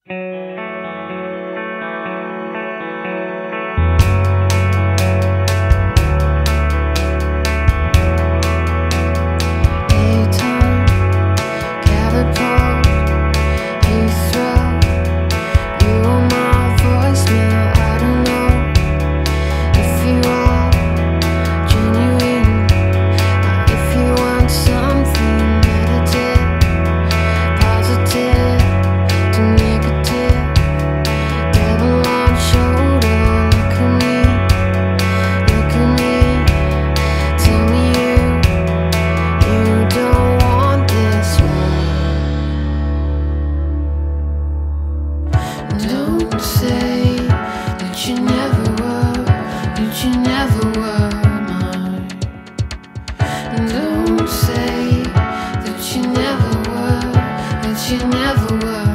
Don't say that you never were, that you never were mine. Don't say that you never were, that you never were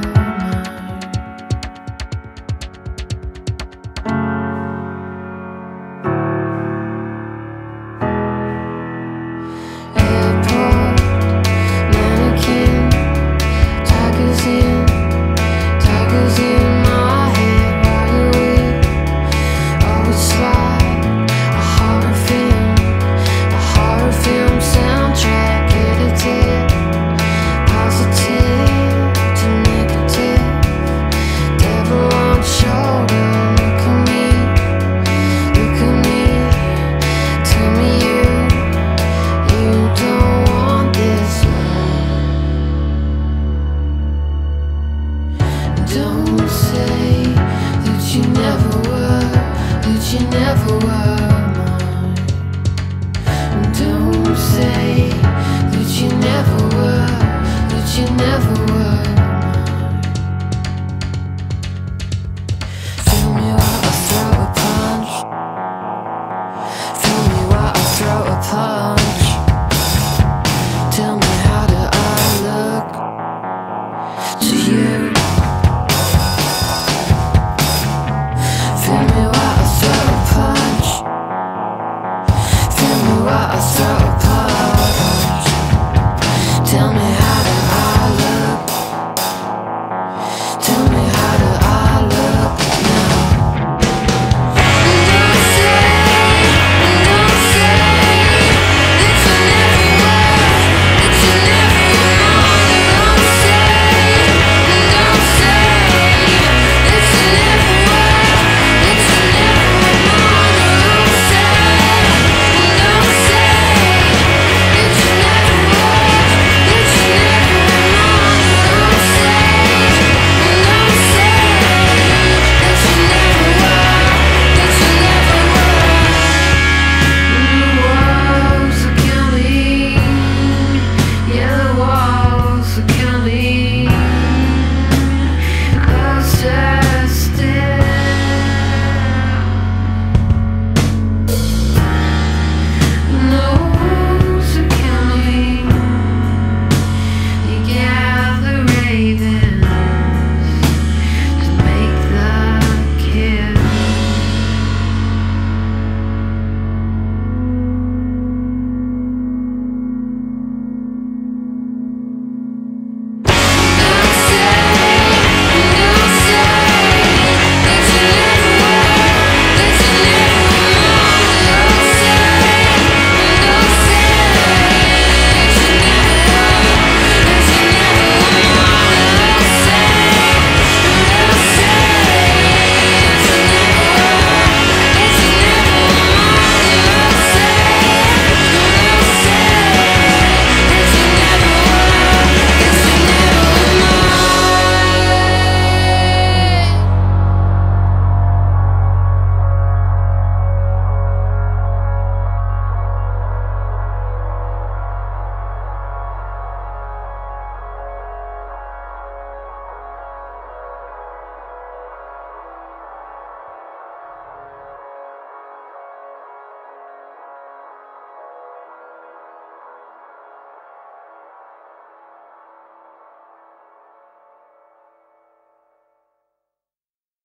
mine. Airport, mannequin, tigers in my head. Why do we always slide? A horror film soundtrack edited, positive to negative, devil on shoulder. Look at me, tell me you don't want this one. Don't say that you never were, that you never were mine. Don't say that you never were, that you never were mine. Feel me while I throw a punch. Feel me while I throw a punch. Tell me, how do I look to you?